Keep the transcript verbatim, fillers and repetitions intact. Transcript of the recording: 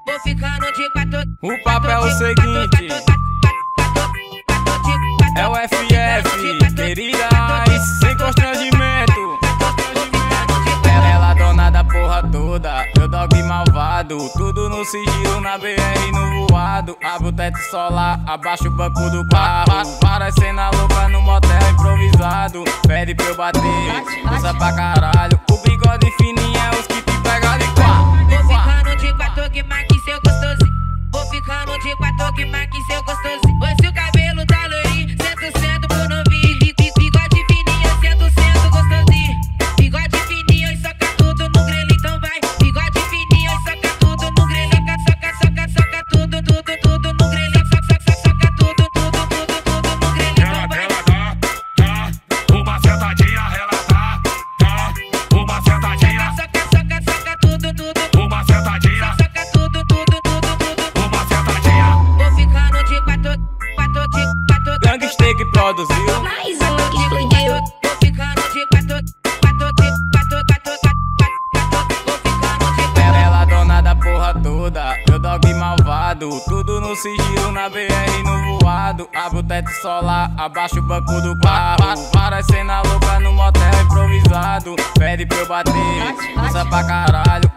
vou ficando de quatro. O papo é o seguinte, é o F F, queridas, sem constrangimento. Ela dona da porra toda, meu dog malvado. Tudo no sigilo, na B R no voado. Abre o teto solar, abaixa o banco do carro. Parecendo a louca no motel improvisado. Pede pra eu bater, usa pra caralho. O bigode fininho é os que te pega de quatro. Vou ficando de quatro que marque seu gostosinho. Vou ficando de quatro que marque seu gostosinho. Pois se o cabelo tá loirinho, cento cento por novinho. Bigode fininho, cento cento gostosinho. Bigode fininho e soca tudo no grelho, então vai. Bigode fininho e soca tudo no grelho. Soca, soca, soca, soca tudo, tudo, tudo no grelho. Soca, soca, soca tudo, tudo, tudo, tudo no grelho, então vai. Ela dá, dá, uma sentadinha, ela dá, dá, uma sentadinha. Soca, soca, soca tudo, tudo. Uma sentadinha. Soca tudo, tudo, tudo, tudo. Uma sentadinha. Vou ficando de quatro, quatro, de quatro. Gang Steak produziu. Mais um que explodiu. Vou ficando de quatro, quatro, de quatro, quatro, quatro, quatro. Vou ficando de quatro. Ela dona da porra toda, meu dog malvado. Tudo no sigilo, na B R no voado. Abre o teto solar, abaixa o banco do carro. Parecendo a louca no motel improvisado. Pede pra eu bater, usa pra caralho.